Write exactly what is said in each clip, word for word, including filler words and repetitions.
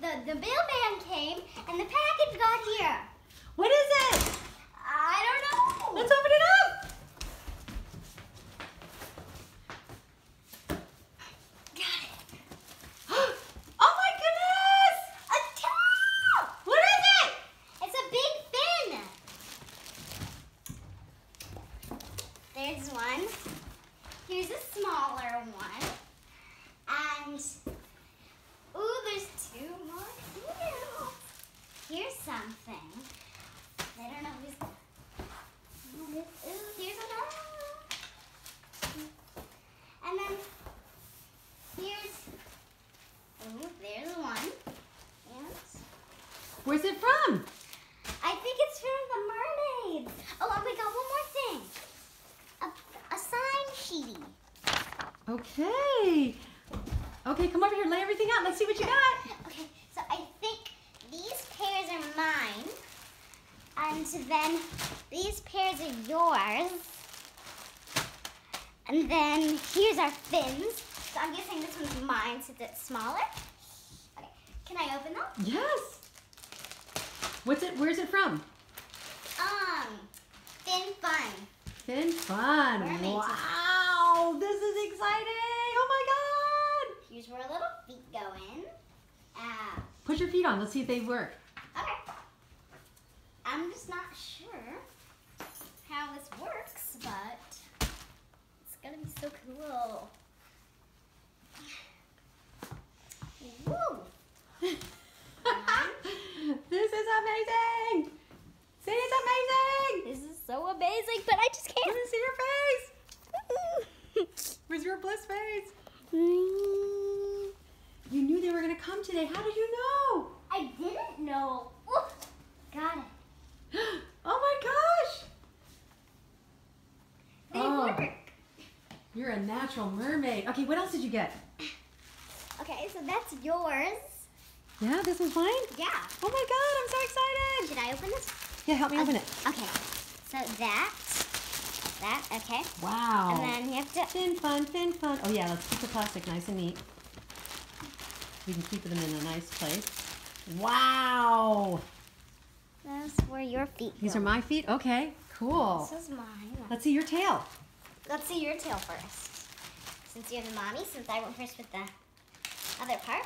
the, the mailman came and the package got here. What is it? I don't know. Let's open it up. Got it. Oh my goodness! A tail! What is it? It's a big fin. There's one. Here's a smaller one. And, ooh, there's two more here. Here's something. I don't know who's, ooh, there's another one. And then, here's, ooh, there's one. And Where's it from? I think it's from the mermaids. Oh, and we got one more thing. A, a sign sheetie. Okay. Okay, come over here. Lay everything out. Let's see what you got. Okay, so I think these pairs are mine. And then these pairs are yours. And then here's our fins. So I'm guessing this one's mine since it's smaller. Okay, can I open them? Yes. What's it? Where's it from? Um, Fin Fun. Fin Fun. Mermaid. Wow. This is exciting. Oh my God. Here's where our little feet go in. Uh, Put your feet on. Let's see if they work. okay. I'm just not sure how this works, but it's gonna be so cool. Woo! This is amazing. Say it's amazing. This is so amazing, but I just Let can't. me see your face. Where's your bliss face? Mm, You knew they were going to come today. How did you know? I didn't know. Ooh, got it. Oh my gosh. They Oh. work. You're a natural mermaid. Okay, what else did you get? Okay, so that's yours. Yeah, this was mine? Yeah. Oh my God, I'm so excited. Should I open this? Yeah, help me open it. Okay. So that, that, okay. Wow. And then you have to. Fin Fun, Fin Fun. Oh yeah, let's keep the plastic nice and neat. We can keep them in a nice place. Wow. That's where your feet These go. are my feet? Okay, cool. This is mine. Let's see your tail. Let's see your tail first. Since you're the mommy, since I went first with the other part.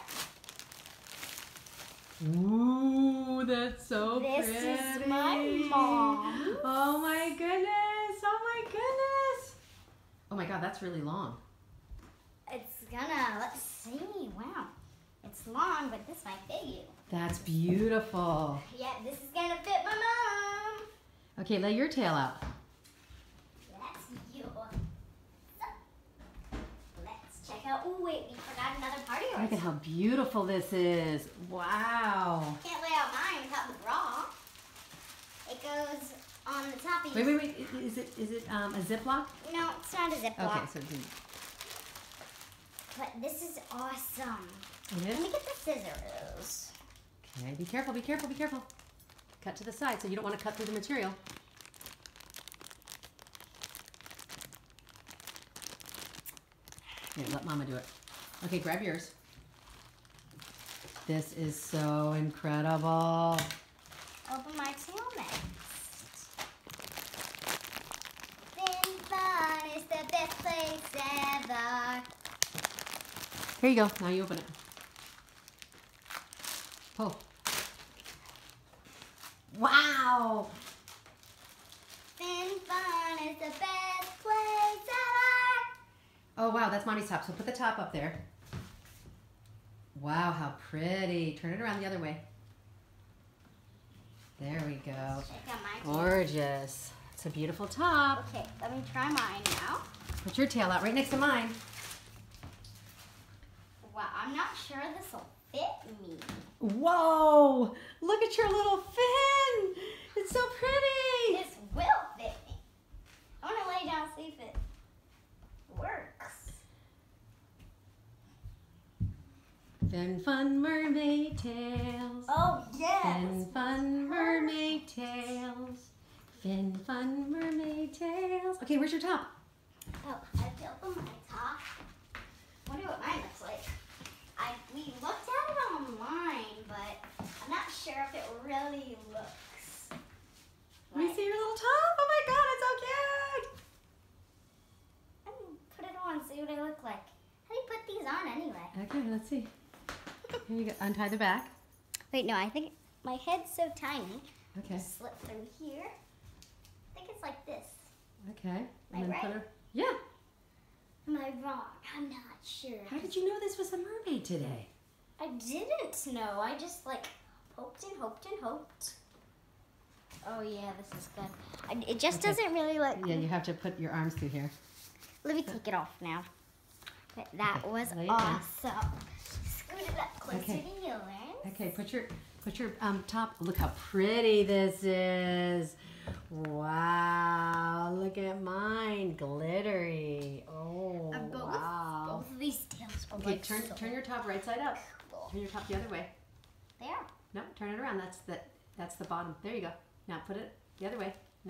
Ooh, that's so This pretty. is my mom. Oh my goodness. Oh my goodness. Oh my God, that's really long. It's gonna, let's see, wow. It's long, but this might fit you. That's beautiful. Yeah, this is gonna fit my mom. Okay, lay your tail out. That's yours. So, let's check out, oh wait, we forgot another part of yours. Look at how beautiful this is. Wow. Can't lay out mine without the bra. It goes on the top of Wait, your... wait, wait. I- Is it is it um, a Ziploc? No, it's not a Ziploc. Okay, so it's- But this is awesome. it Let me is. get the scissors. Okay, be careful, be careful, be careful. Cut to the side, so you don't want to cut through the material. Here, let Mama do it. Okay, grab yours. This is so incredible. Open my tail next. Fin Fun is the best place ever. Here you go. Now you open it. Pull. Wow. Fin Fun is the best place ever. Oh, wow. That's Mommy's top. So put the top up there. Wow, how pretty. Turn it around the other way. There we go. Check out my tail. Gorgeous. It's a beautiful top. Okay, let me try mine now. Put your tail out right next to mine. Wow, I'm not sure this will fit me. Whoa! Look at your little fin! It's so pretty! This will fit me. I want to lay down, see if it works. Fin Fun Mermaid Tales. Oh, yes. Fin Fun Mermaid Tales. Fin Fun Mermaid Tales. Okay, where's your top? Oh, I built my top. Wonder what mine looks like. I we looked at it online, but sure if it really looks. Let me see your little top. Oh my god, it's so cute. I'm gonna put it on, see what I look like. How do you put these on anyway? Okay, let's see. Here you go. Untie the back. Wait, no, I think my head's so tiny. Okay. Just slip through here. I think it's like this. Okay. Am I right? Put her. Yeah. Am I wrong? I'm not sure. How did you know this was a mermaid today? I didn't know. I just like hoped and hoped and hoped. Oh yeah, this is good. I, it just Okay. doesn't really look. Yeah, you have to put your arms through here. Let me take it off now. But that Okay, was lay it down. awesome. Scoot it up closer Okay. to your lens. Okay, put your put your um top. Look how pretty this is. Wow, look at mine, glittery. Oh, Uh, both, wow. both of these tails are Okay, like turn so turn your top right side up. cool. Turn your top the other way. There. No, turn it around. That's the that's the bottom. There you go. Now put it the other way. No.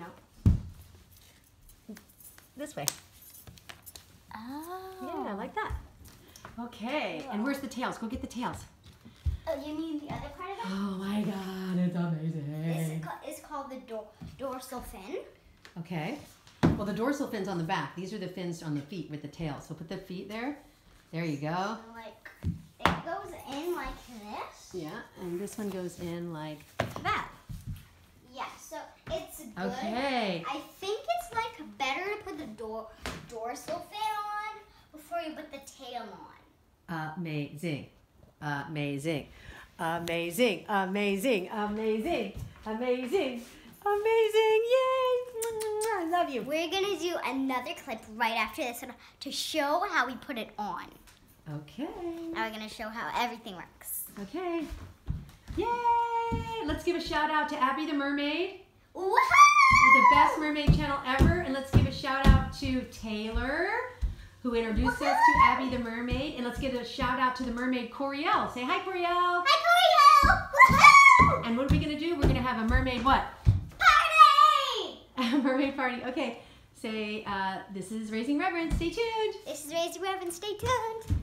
This way. Oh. Yeah, like that. Okay, and where's the tails? Go get the tails. Oh, you mean the other part of it? Oh my god, it's This amazing. is, ca- is called the dor dorsal fin. Okay. Well, the dorsal fin's on the back. These are the fins on the feet with the tail. So put the feet there. There you go. So, like, it goes in like this. Yeah, and this one goes in like That. Yeah, so it's good. Okay. I think it's like better to put the dor dorsal fin on before you put the tail on. Amazing. Amazing. Amazing. Amazing. Amazing. Amazing. Amazing. Yay. I love you. We're gonna do another clip right after this one to show how we put it on. Okay. Now we're gonna show how everything works. Okay. Yay! Let's give a shout out to Abby the Mermaid, Woohoo! the best mermaid channel ever, and let's give a shout out to Taylor, who introduced us to Abby the Mermaid, and let's give a shout out to the mermaid Coriel. Say hi, Coriel. Hi, Coriel! Woohoo! And what are we gonna do? We're gonna have a mermaid what? Party! A mermaid party. Okay. Say uh, this is Raising Reverence. Stay tuned. This is Raising Reverence. Stay tuned.